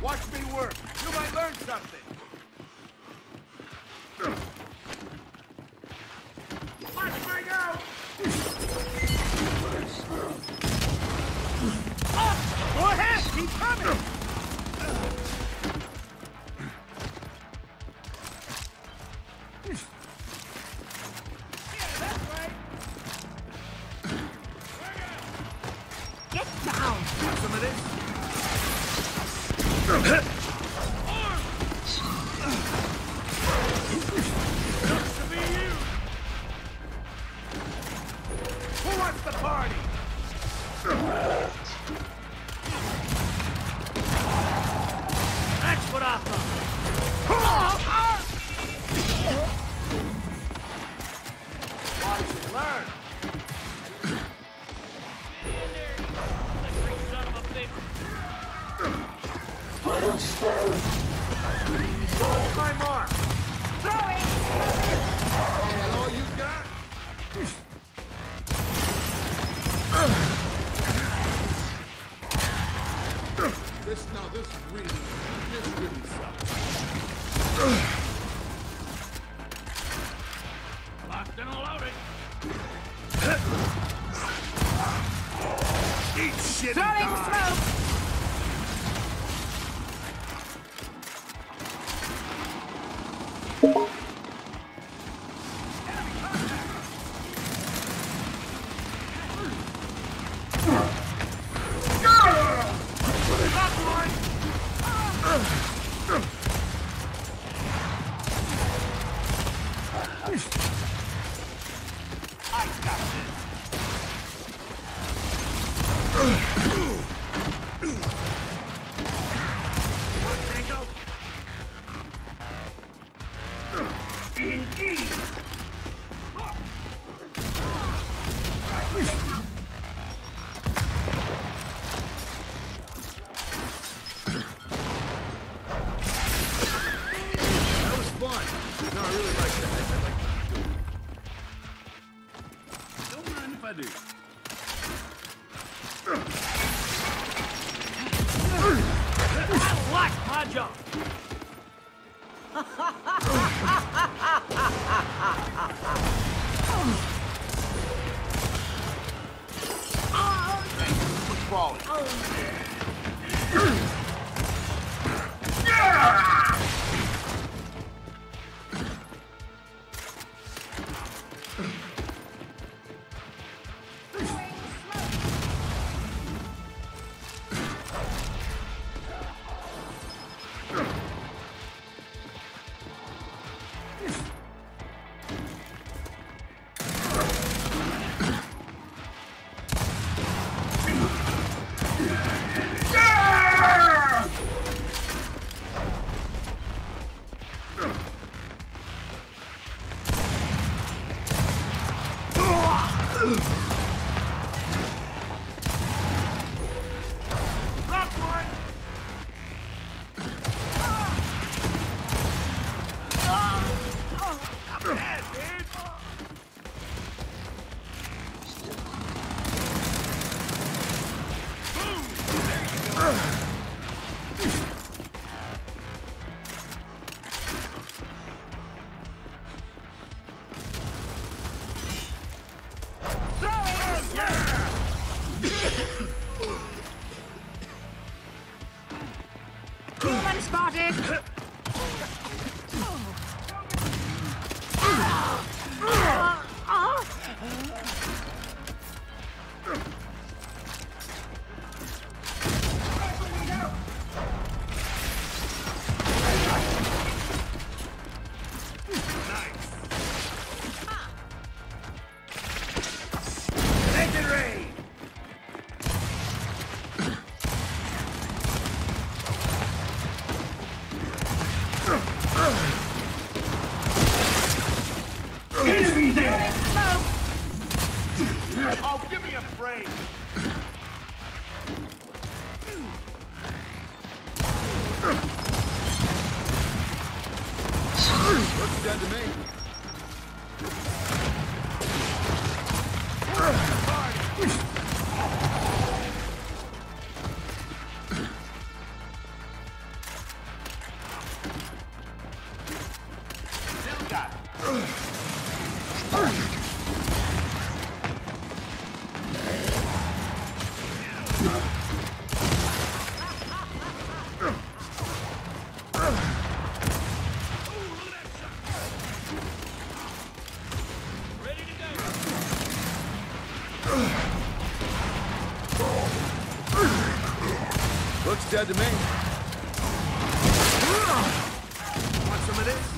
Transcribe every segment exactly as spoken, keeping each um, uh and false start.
Watch me work. You might learn something. Watch me go! Oh, go ahead! Keep coming! Yeah, that's right. Get down! Want some of this? Who wants the party? That's what I thought. Watch and learn. Son of a bitch. My mark. Throwing! And all you got? This, no, this really, this really sucks. Locked and loaded. Eat shit and Throwing die. smoke! I got this. Indeed. That was fun. No, I really like that. I like that. Don't mind if I do. I like my job. What's wrong? Human spotted! Oh, give me a break. Looks dead to me. Looks dead to me. Want some of this?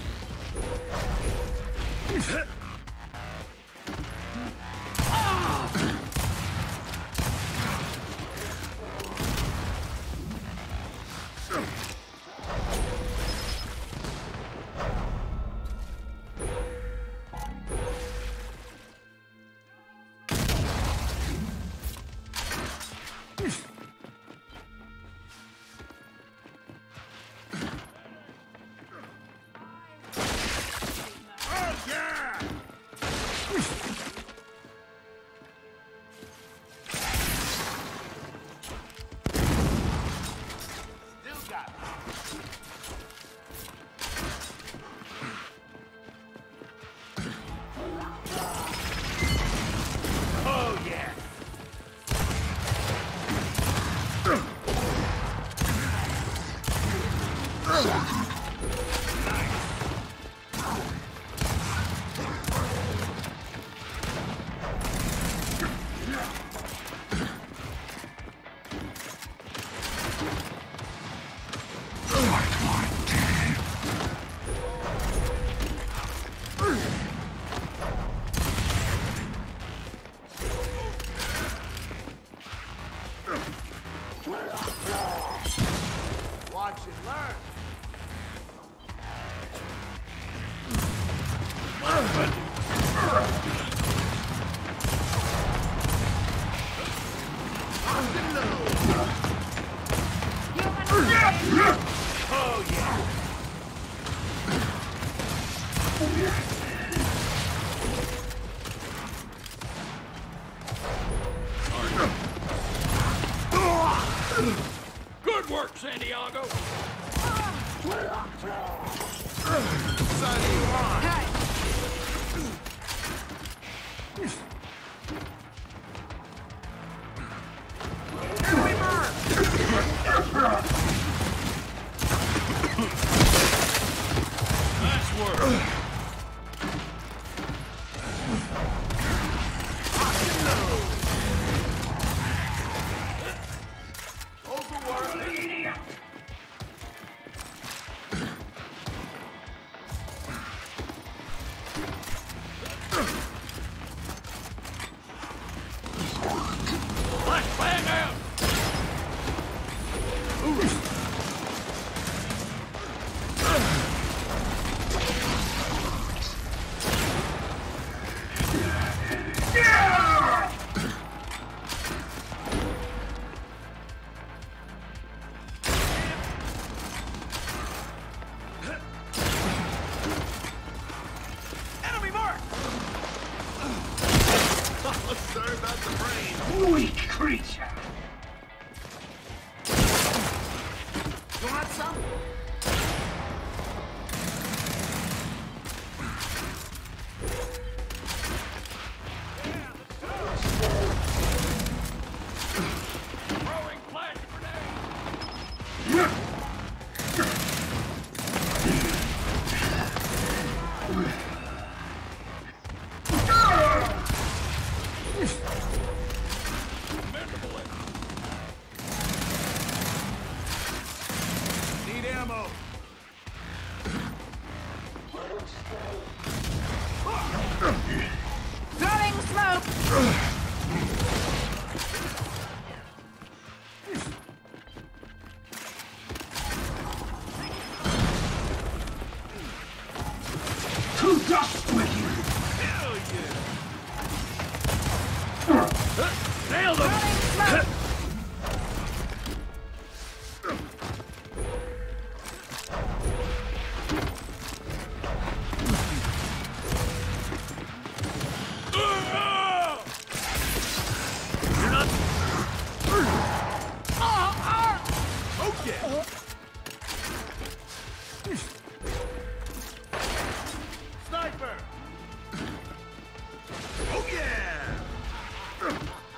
Watch and learn. Oh yeah. Good work, Santiago. Sonny, on. Hey. Nice work. Flashbang out. Enemy mark! Sorry about the brain. Weak creature. You want some? Throwing flash grenade. Need ammo. Throwing smoke. To dust with you. Hell yeah. Nailed him. Throwing smoke. You're not. Okay. Sniper. Oh yeah.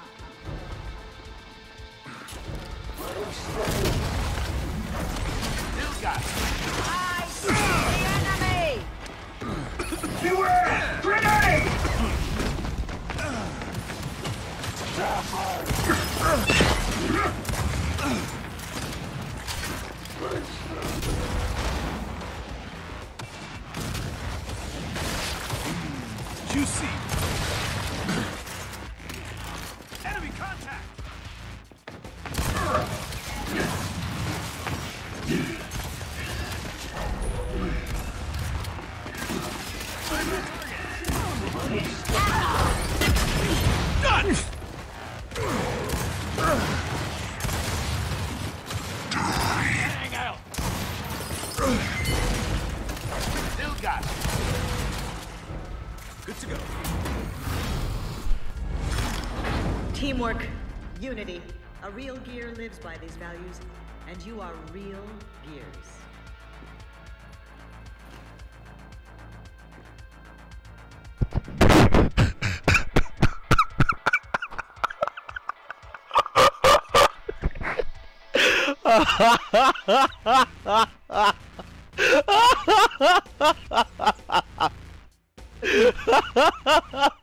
Still got it. I see the enemy. Beware! Grenade! Teamwork, unity. A real gear lives by these values, and you are real gears. Ha ha ha ha!